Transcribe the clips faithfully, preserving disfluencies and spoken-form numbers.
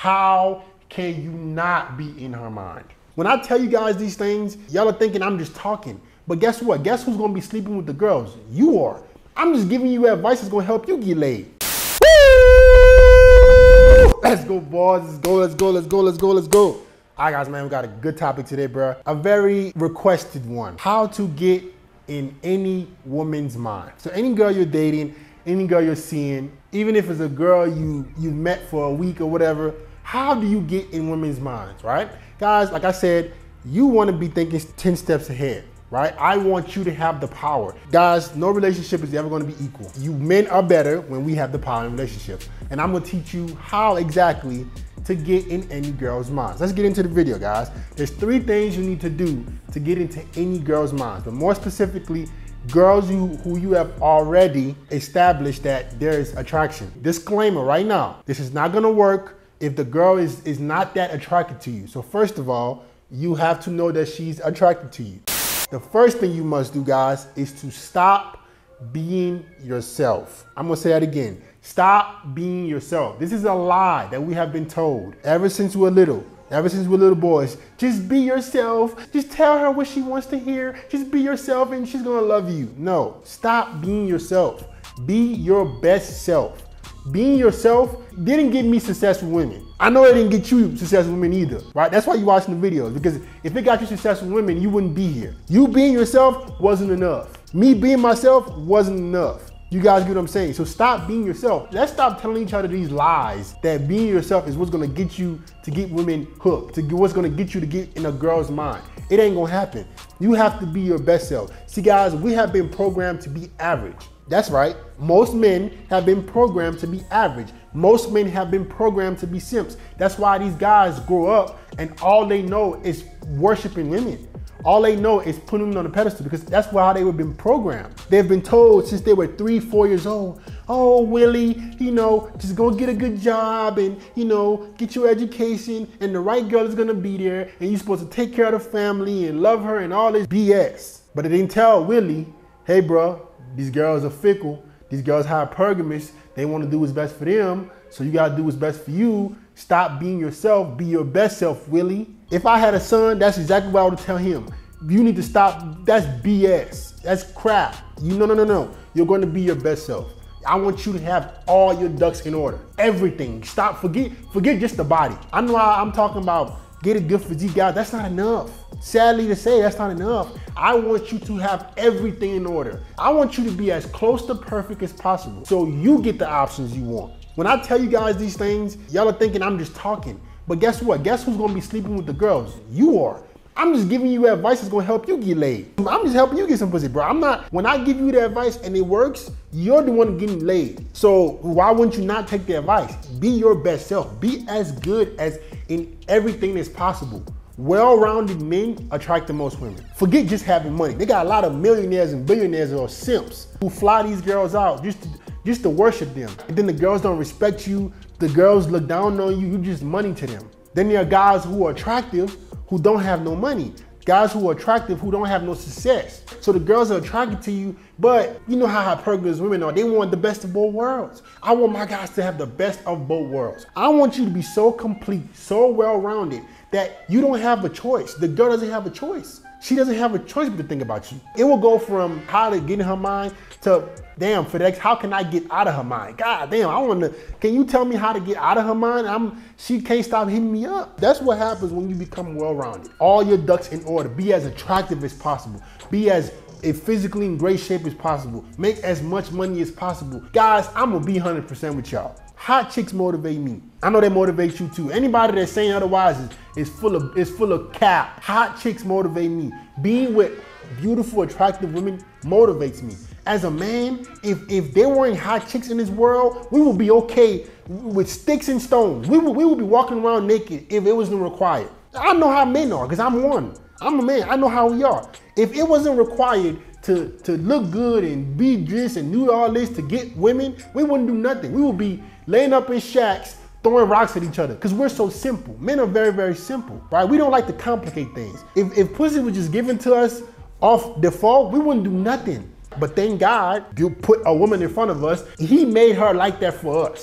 How can you not be in her mind? When I tell you guys these things, y'all are thinking I'm just talking. But guess what? Guess who's gonna be sleeping with the girls? You are. I'm just giving you advice that's gonna help you get laid. Woo! Let's go, boys. Let's go, let's go, let's go, let's go, let's go. All right, guys, man, we got a good topic today, bro. A very requested one. How to get in any woman's mind. So any girl you're dating, any girl you're seeing, even if it's a girl you, you met for a week or whatever, how do you get in women's minds, right? Guys, like I said, you wanna be thinking ten steps ahead, right? I want you to have the power. Guys, no relationship is ever gonna be equal. You men are better when we have the power in relationships. And I'm gonna teach you how exactly to get in any girl's minds. Let's get into the video, guys. There's three things you need to do to get into any girl's minds, but more specifically, girls you, who you have already established that there is attraction. Disclaimer right now, this is not gonna work if the girl is, is not that attracted to you. So first of all, you have to know that she's attracted to you. The first thing you must do, guys, is to stop being yourself. I'm gonna say that again. Stop being yourself. This is a lie that we have been told ever since we were little. Ever since we were little boys. Just be yourself. Just tell her what she wants to hear. Just be yourself and she's gonna love you. No, stop being yourself. Be your best self. Being yourself didn't get me successful women. I know it didn't get you successful women either, right? That's why you're watching the videos, because if it got you successful women, you wouldn't be here. You being yourself wasn't enough. Me being myself wasn't enough. You guys get what I'm saying? So stop being yourself. Let's stop telling each other these lies that being yourself is what's gonna get you to get women hooked, to get what's gonna get you to get in a girl's mind. It ain't gonna happen. You have to be your best self. See guys, we have been programmed to be average. That's right. Most men have been programmed to be average. Most men have been programmed to be simps. That's why these guys grow up and all they know is worshiping women. All they know is putting them on a pedestal because that's how they were been programmed. They've been told since they were three, four years old, oh, Willie, you know, just go get a good job and, you know, get your education and the right girl is gonna be there and you're supposed to take care of the family and love her and all this B S. But they didn't tell Willie, hey, bro, these girls are fickle. These girls hypergamous. They want to do what's best for them. So you got to do what's best for you. Stop being yourself. Be your best self, Willie. If I had a son, that's exactly what I would tell him. You need to stop. That's B S. That's crap. You no, no, no, no. You're going to be your best self. I want you to have all your ducks in order. Everything. Stop. Forget, forget just the body. I know I'm talking about get a good physique, guys. That's not enough. Sadly to say, that's not enough. I want you to have everything in order. I want you to be as close to perfect as possible so you get the options you want. When I tell you guys these things, y'all are thinking I'm just talking. But guess what? Guess who's gonna be sleeping with the girls? You are. I'm just giving you advice that's gonna help you get laid. I'm just helping you get some pussy, bro. I'm not, when I give you the advice and it works, you're the one getting laid. So why wouldn't you not take the advice? Be your best self. Be as good as in everything that's possible. Well-rounded men attract the most women. Forget just having money. They got a lot of millionaires and billionaires or simps who fly these girls out just to, just to worship them. And then the girls don't respect you. The girls look down on you. You just money to them. Then there are guys who are attractive who don't have no money. Guys who are attractive who don't have no success. So the girls are attracted to you, but you know how hypergamous women are. They want the best of both worlds. I want my guys to have the best of both worlds. I want you to be so complete, so well-rounded that you don't have a choice. The girl doesn't have a choice. She doesn't have a choice but to think about you. It will go from how to get in her mind to, damn, FedEx, how can I get out of her mind? God damn, I want to, can you tell me how to get out of her mind? I'm, she can't stop hitting me up. That's what happens when you become well-rounded. All your ducks in order. Be as attractive as possible. Be as physically in great shape as possible. Make as much money as possible. Guys, I'm going to be one hundred percent with y'all. Hot chicks motivate me. I know they motivate you too. Anybody that's saying otherwise is, is full of is full of cap. Hot chicks motivate me. Being with beautiful, attractive women motivates me. As a man, if if there weren't hot chicks in this world, we would be okay with sticks and stones. We would we would be walking around naked if it wasn't required. I know how men are, because I'm one. I'm a man. I know how we are. If it wasn't required to, to look good and be this and do all this to get women, we wouldn't do nothing. We would be laying up in shacks, throwing rocks at each other, because we're so simple. Men are very, very simple, right? We don't like to complicate things. If, if pussy was just given to us off default, we wouldn't do nothing. But thank God, you put a woman in front of us. He made her like that for us.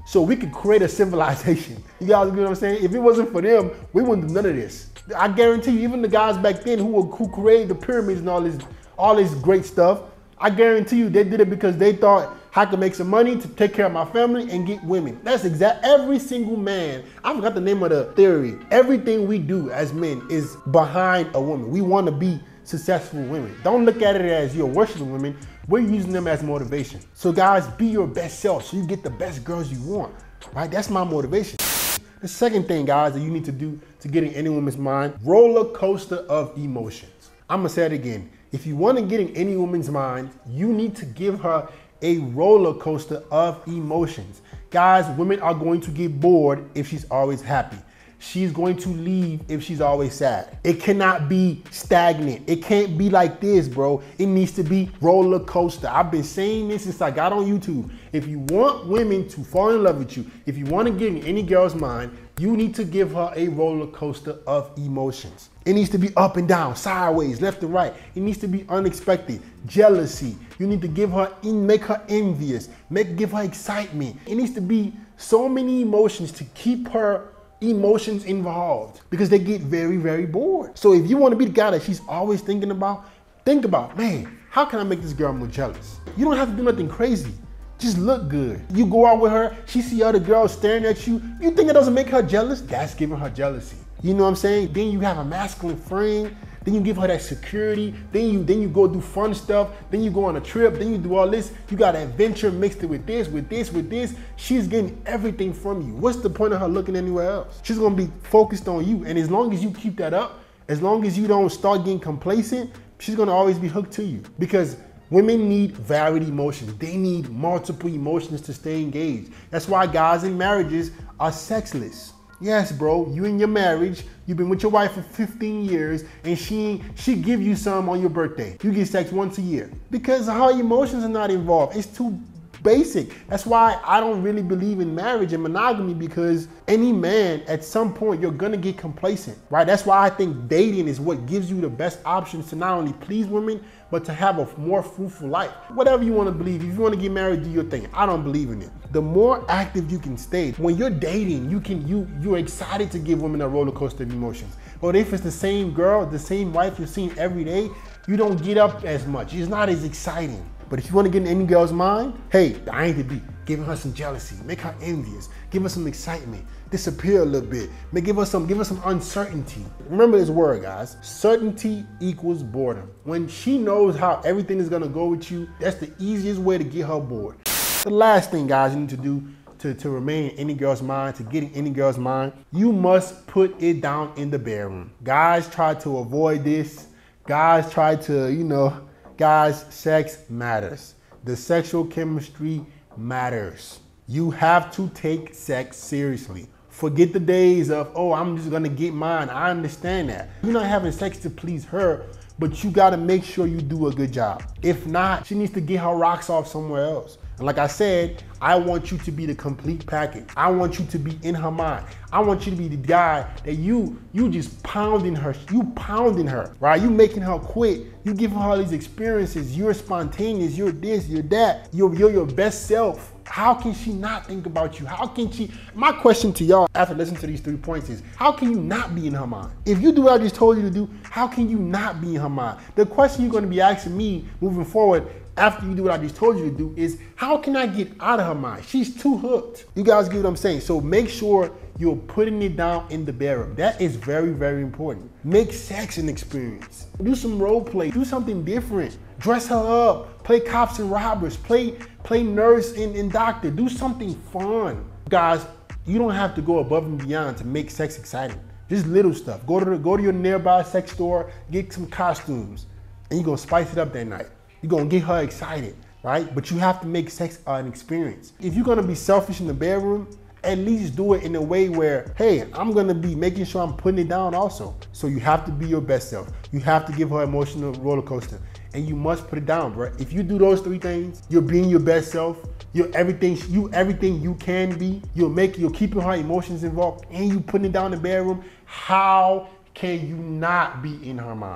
so we could create a civilization. You guys get what I'm saying? If it wasn't for them, we wouldn't do none of this. I guarantee you, even the guys back then who were, who created the pyramids and all this, all this great stuff, I guarantee you they did it because they thought I could make some money to take care of my family and get women. That's exact. Every single man, I forgot the name of the theory. Everything we do as men is behind a woman. We want to be successful women. Don't look at it as you're worshiping women. We're using them as motivation. So guys, be your best self so you get the best girls you want, right? That's my motivation. The second thing, guys, that you need to do to get in any woman's mind, roller coaster of emotions. I'm gonna say it again. If you want to get in any woman's mind, you need to give her a roller coaster of emotions. Guys, women are going to get bored if she's always happy. She's going to leave if she's always sad. It cannot be stagnant. It can't be like this, bro. It needs to be roller coaster. I've been saying this since I got on YouTube. If you want women to fall in love with you, if you want to get in any girl's mind, you need to give her a roller coaster of emotions. It needs to be up and down, sideways, left and right. It needs to be unexpected, jealousy. You need to give her, make her envious, make, give her excitement. It needs to be so many emotions to keep her emotions involved because they get very, very bored. So if you want to be the guy that she's always thinking about, think about, man, how can I make this girl more jealous? You don't have to do nothing crazy. Just look good. You go out with her, she see other girls staring at you. You think it doesn't make her jealous? That's giving her jealousy. You know what I'm saying? Then you have a masculine frame. Then you give her that security. Then you then you go do fun stuff. Then you go on a trip. Then you do all this. You got adventure mixed it with this, with this, with this. She's getting everything from you. What's the point of her looking anywhere else? She's gonna be focused on you. And as long as you keep that up, as long as you don't start getting complacent, she's gonna always be hooked to you. Because women need varied emotions. They need multiple emotions to stay engaged. That's why guys in marriages are sexless. Yes, bro, you in your marriage, you've been with your wife for fifteen years and she she give you some on your birthday. You get sex once a year because her emotions are not involved. It's too basic. That's why I don't really believe in marriage and monogamy, because any man at some point you're gonna get complacent, right? That's why I think dating is what gives you the best options to not only please women, but to have a more fruitful life. Whatever you want to believe, if you want to get married, do your thing. I don't believe in it. The more active you can stay, when you're dating, you can you you're excited to give women a roller coaster of emotions. But if it's the same girl, the same wife you're seeing every day, you don't get up as much. It's not as exciting. But if you want to get in any girl's mind, hey, I ain't to be giving her some jealousy, make her envious, give her some excitement, disappear a little bit, make give her some give her some uncertainty. Remember this word, guys. Certainty equals boredom. When she knows how everything is gonna go with you, that's the easiest way to get her bored. The last thing, guys, you need to do to, to remain in any girl's mind, to get in any girl's mind, you must put it down in the bedroom. Guys try to avoid this. Guys try to, you know, guys, sex matters. The sexual chemistry matters. You have to take sex seriously. Forget the days of, oh, I'm just gonna get mine. I understand that. You're not having sex to please her, but you gotta make sure you do a good job. If not, she needs to get her rocks off somewhere else. And like I said, I want you to be the complete package. I want you to be in her mind. I want you to be the guy that you you just pounding her, you pounding her, right? You making her quit. You giving her all these experiences. You're spontaneous, you're this, you're that. You're, you're your best self. How can she not think about you? How can she, my question to y'all after listening to these three points is, how can you not be in her mind? If you do what I just told you to do, how can you not be in her mind? The question you're gonna be asking me moving forward after you do what I just told you to do is, how can I get out of her mind? She's too hooked. You guys get what I'm saying? So make sure you're putting it down in the bedroom. That is very, very important. Make sex an experience. Do some role play, do something different. Dress her up, play cops and robbers, play, play nurse and, and doctor, do something fun. Guys, you don't have to go above and beyond to make sex exciting. Just little stuff. Go to, the, go to your nearby sex store, get some costumes, and you're gonna spice it up that night. You're gonna get her excited, right? But you have to make sex an experience. If you're gonna be selfish in the bedroom, at least do it in a way where, hey, I'm gonna be making sure I'm putting it down also. So you have to be your best self. You have to give her emotional roller coaster, and you must put it down, bro. If you do those three things, you're being your best self, you're everything you everything you can be, you're making, you're keeping her emotions involved, and you putting it down in the bedroom, how can you not be in her mind?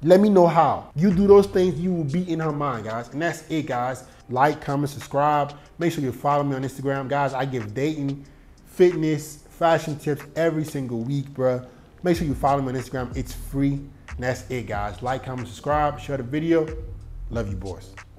Let me know how. You do those things, you will be in her mind, guys. And that's it, guys. Like, comment, subscribe. Make sure you follow me on Instagram. Guys, I give dating, fitness, fashion tips every single week, bruh. Make sure you follow me on Instagram. It's free. And that's it, guys. Like, comment, subscribe, share the video. Love you, boys.